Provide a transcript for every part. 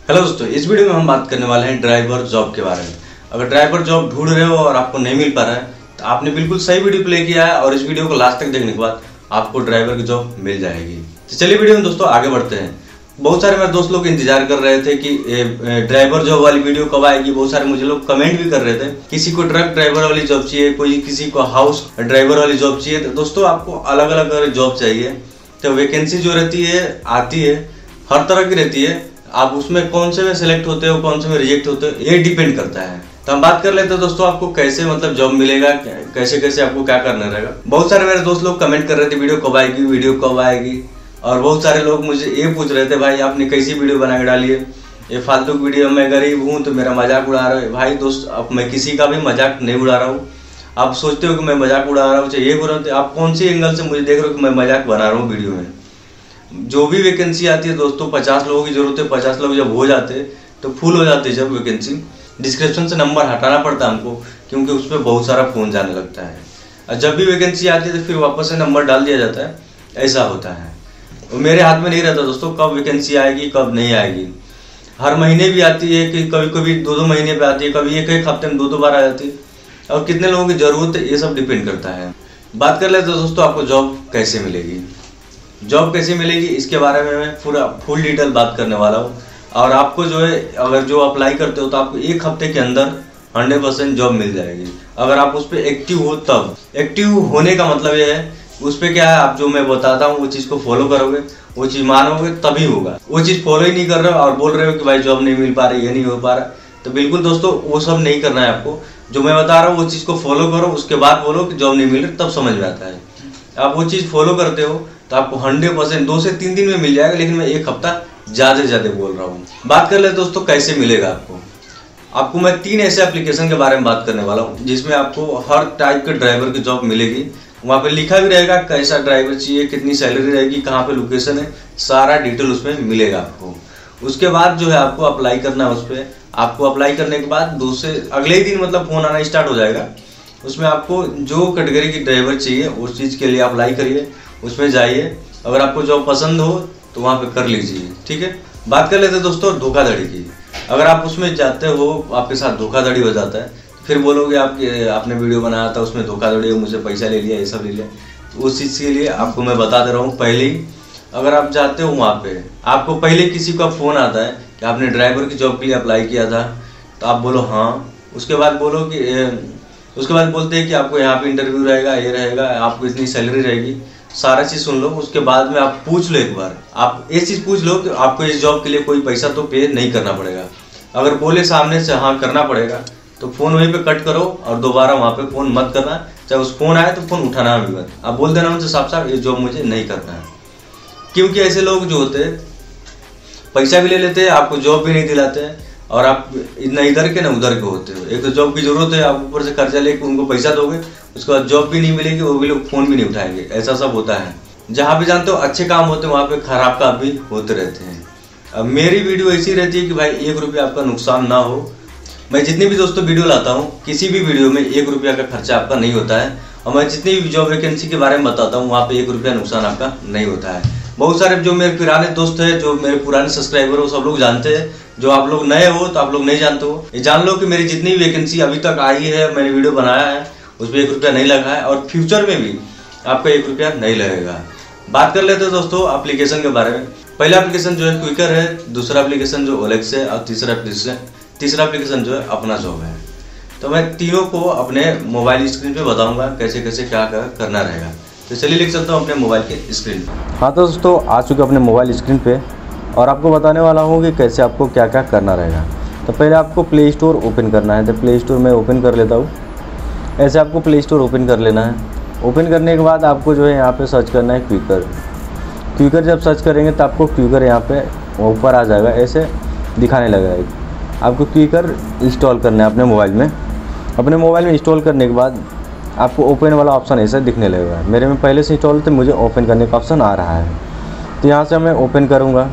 Hello दोस्तों, इस video में हम बात करने वाले हैं ड्राइवर जॉब के बारे में। अगर ड्राइवर जॉब ढूंढ रहे हो और आपको नहीं मिल पा रहा है तो आपने बिल्कुल सही वीडियो प्ले किया है और इस वीडियो को लास्ट तक देखने के बाद आपको ड्राइवर की जॉब मिल जाएगी। तो चलिए वीडियो में दोस्तों आगे बढ़ते हैं। बहुत सारे मेरे दोस्त लोग इंतजार कर रहे थे कि ड्राइवर जॉब वाली वीडियो कब आएगी। बहुत सारे मुझे लोग कमेंट भी कर रहे थे, किसी को ट्रक ड्राइवर वाली जॉब चाहिए, कोई किसी को हाउस ड्राइवर वाली जॉब चाहिए। तो दोस्तों आपको अलग अलग अगर जॉब चाहिए तो वैकेंसी जो रहती है आती है हर तरह की रहती है। आप उसमें कौन से में सिलेक्ट होते हो, कौन से में रिजेक्ट होते हो, ये डिपेंड करता है। तो हम बात कर लेते हैं दोस्तों आपको कैसे मतलब जॉब मिलेगा, कैसे कैसे आपको क्या करना रहेगा। बहुत सारे मेरे दोस्त लोग कमेंट कर रहे थे वीडियो कब आएगी, वीडियो कब आएगी। और बहुत सारे लोग मुझे ये पूछ रहे थे भाई आपने कैसी वीडियो बना के डाली है, ये फालतू की वीडियो, मैं गरीब हूँ तो मेरा मजाक उड़ा रहे हो। भाई दोस्त अब मैं किसी का भी मजाक नहीं उड़ा रहा हूँ। आप सोचते हो कि मैं मजाक उड़ा रहा हूँ, चाहिए बोल रहा हूँ, आप कौन सी एंगल से मुझे देख रहे हो कि मैं मजाक बना रहा हूँ वीडियो में। जो भी वैकेंसी आती है दोस्तों 50 लोगों की जरूरत है। 50 लोग जब हो जाते तो फुल हो जाते जब वैकेंसी, डिस्क्रिप्शन से नंबर हटाना पड़ता है हमको क्योंकि उस पर बहुत सारा फोन जाने लगता है। और जब भी वैकेंसी आती है तो फिर वापस से नंबर डाल दिया जाता है, ऐसा होता है। और मेरे हाथ में नहीं रहता दोस्तों कब वैकेंसी आएगी कब नहीं आएगी। हर महीने भी आती है कि कभी कभी 2-2 महीने पे आती है, कभी एक हफ्ते में 2-2 बार आ जाती है। और कितने लोगों की जरूरत है ये सब डिपेंड करता है। बात कर लेते हैं दोस्तों आपको जॉब कैसे मिलेगी। जॉब कैसे मिलेगी इसके बारे में मैं पूरा फुल डिटेल बात करने वाला हूँ। और आपको जो है अगर जो अप्लाई करते हो तो आपको 1 हफ्ते के अंदर 100% जॉब मिल जाएगी। अगर आप उस पर एक्टिव हो तब। एक्टिव होने का मतलब ये है उस पर क्या है, आप जो मैं बताता हूँ वो चीज़ को फॉलो करोगे, वो चीज़ मानोगे तभी होगा। वो चीज़ फॉलो ही नहीं कर रहे हो और बोल रहे हो कि भाई जॉब नहीं मिल पा रही, ये नहीं हो पा रहा, तो बिल्कुल दोस्तों वो सब नहीं करना है आपको। जो मैं बता रहा हूँ वो चीज़ को फॉलो करो, उसके बाद बोलो कि जॉब नहीं मिल रही, तब समझ में आता है। आप वो चीज़ फॉलो करते हो तो आपको 100% 2 से 3 दिन में मिल जाएगा, लेकिन मैं 1 हफ्ता ज़्यादा से ज़्यादा बोल रहा हूँ। बात कर ले दोस्तों कैसे मिलेगा आपको मैं 3 ऐसे एप्लीकेशन के बारे में बात करने वाला हूँ जिसमें आपको हर टाइप के ड्राइवर की जॉब मिलेगी। वहाँ पे लिखा भी रहेगा कैसा ड्राइवर चाहिए, कितनी सैलरी रहेगी, कहाँ पे लोकेशन है, सारा डिटेल उसमें मिलेगा आपको। उसके बाद जो है आपको अप्लाई करना है। उस पर आपको अप्लाई करने के बाद 2 से अगले ही दिन मतलब फ़ोन आना स्टार्ट हो जाएगा। उसमें आपको जो कैटेगरी की ड्राइवर चाहिए उस चीज़ के लिए अप्लाई करिए, उसमें जाइए। अगर आपको जॉब पसंद हो तो वहाँ पे कर लीजिए, ठीक है। बात कर लेते हैं दोस्तों धोखाधड़ी की। अगर आप उसमें जाते हो आपके साथ धोखाधड़ी हो जाता है, फिर बोलोगे आपने वीडियो बनाया था उसमें धोखाधड़ी हो, मुझे पैसा ले लिया, ये सब ले लिया। तो उस चीज़ के लिए आपको मैं बता दे रहा हूँ पहले ही। अगर आप जाते हो वहाँ पे आपको पहले किसी का फ़ोन आता है कि आपने ड्राइवर की जॉब के लिए अप्लाई किया था, तो आप बोलो हाँ। उसके बाद बोलते हैं कि आपको यहाँ पे इंटरव्यू रहेगा, ये रहेगा, आपको इतनी सैलरी रहेगी, सारा चीज़ सुन लो। उसके बाद में आप पूछ लो, एक बार आप ये चीज़ पूछ लो कि आपको इस जॉब के लिए कोई पैसा तो पे नहीं करना पड़ेगा। अगर बोले सामने से हाँ करना पड़ेगा तो फ़ोन वहीं पे कट करो और दोबारा वहाँ पे फ़ोन मत करना। चाहे उस फ़ोन आए तो फ़ोन उठाना भी मत। आप बोल देना उनसे साफ साफ ये जॉब मुझे नहीं करना है। क्योंकि ऐसे लोग जो होते हैं पैसा भी ले लेते हैं, आपको जॉब भी नहीं दिलाते हैं और आप न इधर के न उधर के होते हो। एक तो जॉब की जरूरत है, आप ऊपर से कर्जा लेके उनको पैसा दोगे, उसके बाद जॉब भी नहीं मिलेगी, वो भी लोग फ़ोन भी नहीं उठाएंगे। ऐसा सब होता है। जहाँ भी जानते हो अच्छे काम होते हैं वहाँ पे खराब काम भी होते रहते हैं। अब मेरी वीडियो ऐसी रहती है कि भाई 1 रुपया आपका नुकसान ना हो। मैं जितनी भी दोस्तों वीडियो लाता हूँ किसी भी वीडियो में 1 रुपया का खर्चा आपका नहीं होता है। और मैं जितनी भी जॉब वैकेंसी के बारे में बताता हूँ वहाँ पे 1 रुपया नुकसान आपका नहीं होता है। बहुत सारे जो मेरे पुराने दोस्त हैं, जो मेरे पुराने सब्सक्राइबर हो, सब लोग जानते हैं। जो आप लोग नए हो तो आप लोग नहीं जानते हो, ये जान लो कि मेरी जितनी भी वैकेंसी अभी तक आई है, मैंने वीडियो बनाया है, उसमें 1 रुपया नहीं लगा है और फ्यूचर में भी आपका 1 रुपया नहीं लगेगा। बात कर लेते हैं दोस्तों एप्लीकेशन के बारे में। पहला एप्लीकेशन जो है क्विकर है, दूसरा एप्लीकेशन जो ओलेक्स है और तीसरा एप्लीकेशन जो है अपना जॉब है। तो मैं तीनों को अपने मोबाइल स्क्रीन पे बताऊंगा कैसे कैसे क्या करना रहेगा। तो चलिए लिख सकता हूँ अपने मोबाइल के स्क्रीन पे। हाँ तो दोस्तों आ चुके अपने मोबाइल स्क्रीन पे और आपको बताने वाला हूँ कि कैसे आपको क्या क्या करना रहेगा। तो पहले आपको प्ले स्टोर ओपन करना है। तो प्ले स्टोर में ओपन कर लेता हूँ। ऐसे आपको प्ले स्टोर ओपन कर लेना है। ओपन करने के बाद आपको जो है यहाँ पे सर्च करना है क्विकर। जब सर्च करेंगे तो आपको क्विकर यहाँ पे ऊपर आ जाएगा, ऐसे दिखाने लगेगा। आपको क्विकर इंस्टॉल करना है अपने मोबाइल में। अपने मोबाइल में इंस्टॉल करने के बाद आपको ओपन वाला ऑप्शन ऐसे दिखने लगेगा। मेरे में पहले से इंस्टॉल थे, मुझे ओपन करने का ऑप्शन आ रहा है। तो यहाँ से मैं ओपन करूँगा।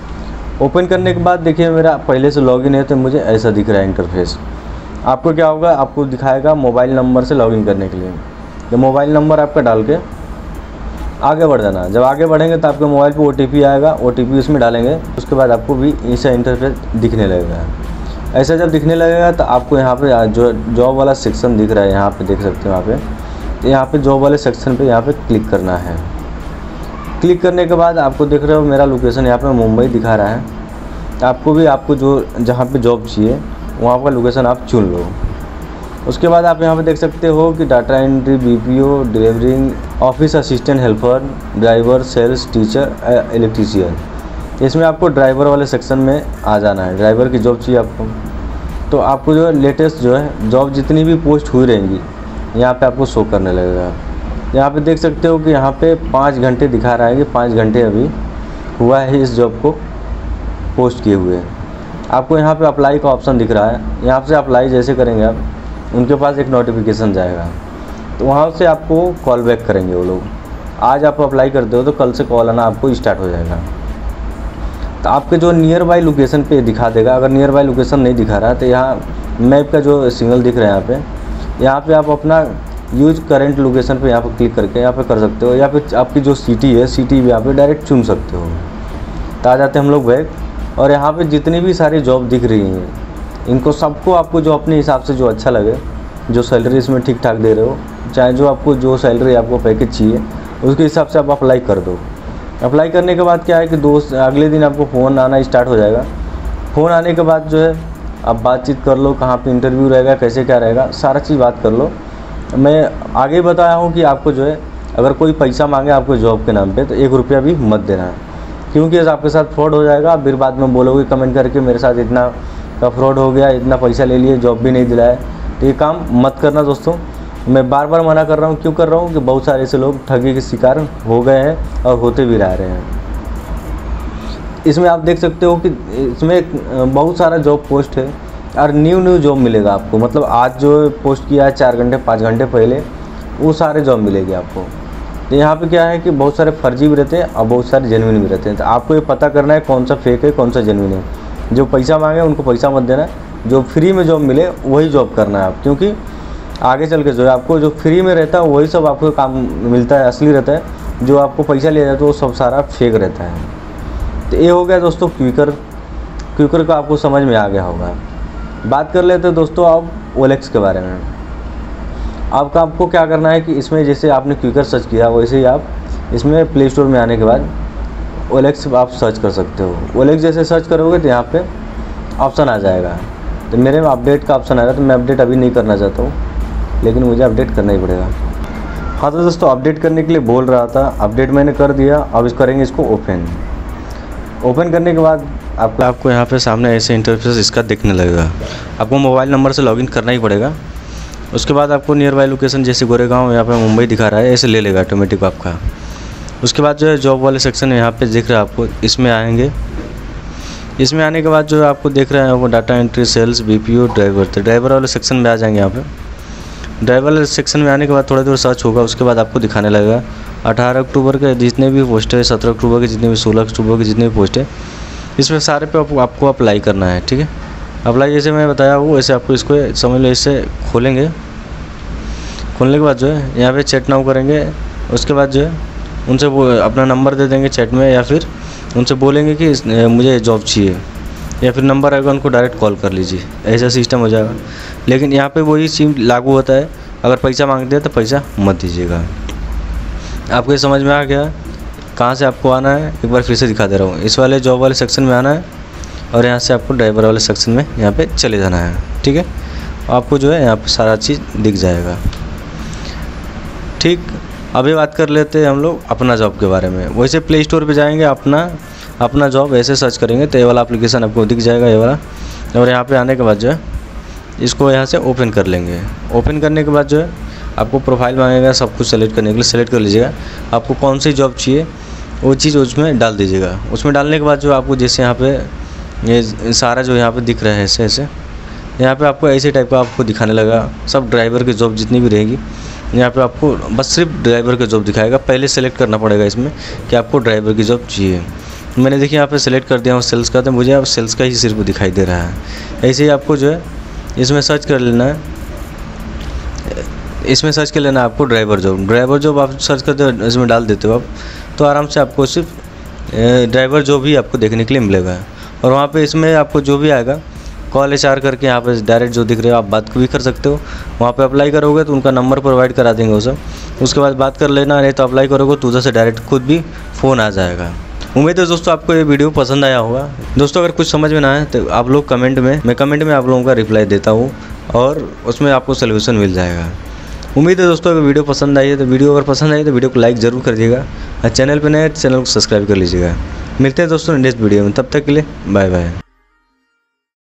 ओपन करने के बाद देखिए मेरा पहले से लॉगिन है तो मुझे ऐसा दिख रहा है इंटरफेस। आपको क्या होगा, आपको दिखाएगा मोबाइल नंबर से लॉगिन करने के लिए। तो मोबाइल नंबर आपका डाल के आगे बढ़ जाना। जब आगे बढ़ेंगे तो आपके मोबाइल पे OTP आएगा, OTP उसमें डालेंगे, उसके बाद आपको भी ऐसा इंटरफेस दिखने लगेगा। ऐसा जब दिखने लगेगा तो आपको यहाँ पे जो जॉब वाला सेक्शन दिख रहा है, यहाँ पे देख सकते हो यहाँ पे, तो यहाँ पे जॉब वाले सेक्शन पे यहाँ पे क्लिक करना है। क्लिक करने के बाद आपको देख रहे हो मेरा लोकेशन यहाँ पे मुंबई दिखा रहा है। आपको भी आपको जो जहाँ पे जॉब चाहिए वहाँ का लोकेशन आप चुन लो। उसके बाद आप यहाँ पे देख सकते हो कि data entry, BPO, delivering, office assistant, helper, driver, sales, teacher, electrician. इसमें आपको ड्राइवर वाले सेक्शन में आ जाना है। ड्राइवर की जॉब चाहिए आपको, तो आपको जो लेटेस्ट जो है जॉब जितनी भी पोस्ट हुई रहेंगी यहाँ पे आपको शो करने लगेगा। यहाँ पे देख सकते हो कि यहाँ पे 5 घंटे दिखा रहा है कि 5 घंटे अभी हुआ है इस जॉब को पोस्ट किए हुए। आपको यहाँ पे अप्लाई का ऑप्शन दिख रहा है। यहाँ से अप्लाई जैसे करेंगे आप, उनके पास एक नोटिफिकेशन जाएगा, तो वहाँ से आपको कॉल बैक करेंगे वो लोग। आज आप अप्लाई करते हो तो कल से कॉल आना आपको स्टार्ट हो जाएगा। तो आपके जो नियर बाई लोकेशन पे दिखा देगा। अगर नियर बाई लोकेशन नहीं दिखा रहा तो यहाँ मैप का जो सिग्नल दिख रहा है यहाँ पे आप अपना यूज करेंट लोकेशन पे यहाँ पर क्लिक करके यहाँ पे कर सकते हो, या फिर आपकी जो सिटी है सिटी भी यहाँ पे डायरेक्ट चुन सकते हो। तो आ जाते हैं हम लोग बैक, और यहाँ पे जितनी भी सारी जॉब दिख रही हैं इनको सबको आपको जो अपने हिसाब से जो अच्छा लगे, जो सैलरी इसमें ठीक ठाक दे रहे हो, चाहे जो आपको जो सैलरी आपको पैकेज चाहिए उसके हिसाब से आप अप्लाई कर दो। अप्लाई करने के बाद क्या है कि अगले दिन आपको फ़ोन आना स्टार्ट हो जाएगा। फ़ोन आने के बाद जो है आप बातचीत कर लो, कहाँ पे इंटरव्यू रहेगा, कैसे क्या रहेगा, सारा चीज़ बात कर लो। मैं आगे ही बताया हूँ कि आपको जो है अगर कोई पैसा मांगे आपको जॉब के नाम पे तो 1 रुपया भी मत देना है, क्योंकि आपके साथ फ्रॉड हो जाएगा। फिर बाद में बोलोगे कमेंट करके मेरे साथ इतना का फ्रॉड हो गया, इतना पैसा ले लिए, जॉब भी नहीं दिलाया। तो ये काम मत करना दोस्तों। मैं बार बार मना कर रहा हूँ। क्यों कर रहा हूँ कि बहुत सारे ऐसे लोग ठगी के शिकार हो गए हैं और होते भी रह रहे हैं। इसमें आप देख सकते हो कि इसमें बहुत सारा जॉब पोस्ट है और न्यू जॉब मिलेगा आपको। मतलब आज जो पोस्ट किया है 4 घंटे 5 घंटे पहले, वो सारे जॉब मिलेगी आपको। तो यहाँ पे क्या है कि बहुत सारे फर्जी भी रहते हैं और बहुत सारे जेन्युइन भी रहते हैं। तो आपको ये पता करना है कौन सा फेक है कौन सा जेन्युइन है। जो पैसा मांगे उनको पैसा मत देना, जो फ्री में जॉब मिले वही जॉब करना है आप, क्योंकि आगे चल के जो है आपको जो फ्री में रहता है वही सब आपको काम मिलता है, असली रहता है। जो आपको पैसा लिया जाता है वो सब सारा फेक रहता है। तो ये हो गया दोस्तों क्विकर का आपको समझ में आ गया होगा। बात कर लेते हैं दोस्तों आप OLX के बारे में। आपको क्या करना है कि इसमें जैसे आपने क्विकर सर्च किया वैसे ही आप इसमें प्ले स्टोर में आने के बाद OLX आप सर्च कर सकते हो। OLX जैसे सर्च करोगे तो यहाँ पे ऑप्शन आ जाएगा। तो मेरे में अपडेट का ऑप्शन आएगा, तो मैं अपडेट अभी नहीं करना चाहता हूँ, लेकिन मुझे अपडेट करना ही पड़ेगा। हाँ तो दोस्तों अपडेट करने के लिए बोल रहा था, अपडेट मैंने कर दिया। अब करेंगे इसको ओपन करने के बाद आपको यहाँ पे सामने ऐसे इंटरफेस इसका दिखने लगेगा। आपको मोबाइल नंबर से लॉगिन करना ही पड़ेगा। उसके बाद आपको नियर बाई लोकेशन जैसे गोरेगांव यहाँ पे मुंबई दिखा रहा है, ऐसे ले लेगा ऑटोमेटिक आपका। उसके बाद जो है जॉब वाले सेक्शन यहाँ पे दिख रहा है आपको, इसमें आएंगे। इसमें आने के बाद जो है आपको देख रहे हैं वो data entry, sales, BPO, driver. तो ड्राइवर वाले सेक्शन में आ जाएंगे। यहाँ पे ड्राइवर वाले सेक्शन में आने के बाद थोड़ा देर सर्च होगा। उसके बाद आपको दिखाने लगेगा 18 अक्टूबर के जितने भी पोस्ट है, 17 अक्टूबर के जितने भी, 16 अक्टूबर के जितने भी पोस्ट है, इसमें सारे पे आपको अप्लाई करना है। ठीक है, अप्लाई जैसे मैं बताया वो वैसे आपको इसको समझ लो, इससे खोलेंगे। खोलने के बाद जो है यहाँ पे चैट नाउ करेंगे। उसके बाद जो है उनसे वो अपना नंबर दे देंगे चैट में, या फिर उनसे बोलेंगे कि मुझे जॉब चाहिए, या फिर नंबर आएगा उनको डायरेक्ट कॉल कर लीजिए। ऐसा सिस्टम हो जाएगा। लेकिन यहाँ पे वही चीज़ लागू होता है, अगर पैसा मांगते हैं तो पैसा मत दीजिएगा। आपको ये समझ में आ गया कहाँ से आपको आना है? एक बार फिर से दिखा दे रहा हूँ। इस वाले जॉब वाले सेक्शन में आना है और यहाँ से आपको ड्राइवर वाले सेक्शन में यहाँ पे चले जाना है। ठीक है, आपको जो है यहाँ पे सारा चीज़ दिख जाएगा। ठीक, अभी बात कर लेते हैं हम लोग अपना जॉब के बारे में। वैसे प्ले स्टोर पे जाएंगे, अपना जॉब ऐसे सर्च करेंगे तो ये वाला एप्लीकेशन आपको दिख जाएगा, ये वाला। और यहाँ पे आने के बाद जो है इसको यहाँ से ओपन कर लेंगे। ओपन करने के बाद जो है आपको प्रोफाइल मांगेगा, सब कुछ सेलेक्ट करने के लिए सेलेक्ट कर लीजिएगा। आपको कौन सी जॉब चाहिए वो चीज़ उसमें डाल दीजिएगा। उसमें डालने के बाद जो आपको जैसे यहाँ पे ये सारा जो यहाँ पे दिख रहा है ऐसे यहाँ पे आपको ऐसे टाइप का आपको दिखाने लगा। सब ड्राइवर की जॉब जितनी भी रहेगी यहाँ पे आपको बस सिर्फ ड्राइवर की जॉब दिखाएगा। पहले सेलेक्ट करना पड़ेगा इसमें कि आपको ड्राइवर की जॉब चाहिए। मैंने देखिए यहाँ पे सेलेक्ट कर दिया हूँ सेल्स का, तो मुझे अब सेल्स का ही सिर्फ दिखाई दे रहा है। ऐसे ही आपको जो है इसमें सर्च कर लेना है। इसमें सर्च कर लेना आपको ड्राइवर जॉब आप सर्च करते हो, इसमें डाल देते हो आप, तो आराम से आपको सिर्फ ड्राइवर जॉब ही आपको देखने के लिए मिलेगा। और वहाँ पे इसमें आपको जो भी आएगा कॉल HR करके यहाँ पे डायरेक्ट जो दिख रहे हो आप बात भी कर सकते हो। वहाँ पे अप्लाई करोगे तो उनका नंबर प्रोवाइड करा देंगे वो सब, उसके बाद बात कर लेना, नहीं तो अप्लाई करोगे तो उधर से डायरेक्ट खुद भी फ़ोन आ जाएगा। उम्मीद है दोस्तों आपको ये वीडियो पसंद आया होगा। दोस्तों अगर कुछ समझ में ना आए तो आप लोग कमेंट में आप लोगों का रिप्लाई देता हूँ और उसमें आपको सोल्यूशन मिल जाएगा। उम्मीद है दोस्तों अगर वीडियो पसंद आई है तो वीडियो को लाइक ज़रूर कर दीजिएगा और चैनल पर नए चैनल को सब्सक्राइब कर लीजिएगा। मिलते हैं दोस्तों नेक्स्ट वीडियो में, तब तक के लिए बाय बाय।